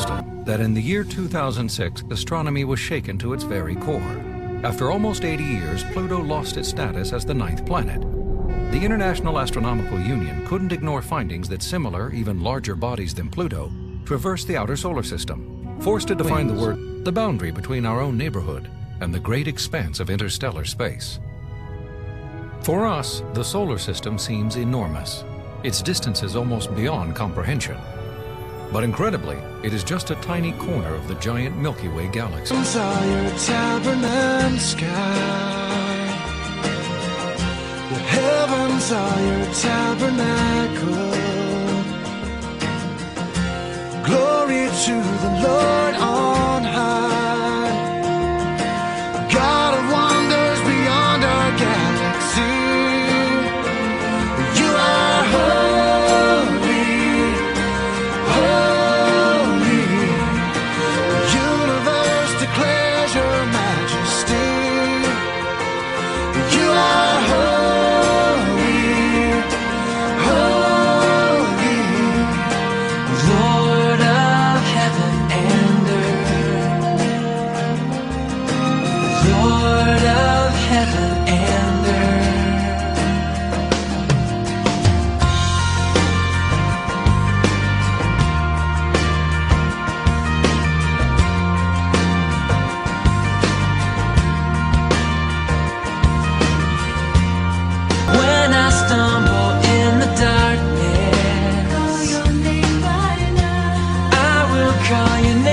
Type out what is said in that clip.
milestone that in the year 2006, astronomy was shaken to its very core. After almost 80 years, Pluto lost its status as the 9th planet. The International Astronomical Union couldn't ignore findings that similar, even larger bodies than Pluto traverse the outer solar system, forced to define the boundary between our own neighborhood and the great expanse of interstellar space. For us, the solar system seems enormous. Its distance is almost beyond comprehension. But incredibly, it is just a tiny corner of the giant Milky Way galaxy. Are your tabernacle sky. The heavens are your tabernacle. Glory to the Lord on high. God of wonders beyond our galaxy. You are holy, holy. The universe declares your majesty. You are holy, holy. Lord of heaven and earth. Lord of heaven and earth. When I stumble in the darkness, I will call your name.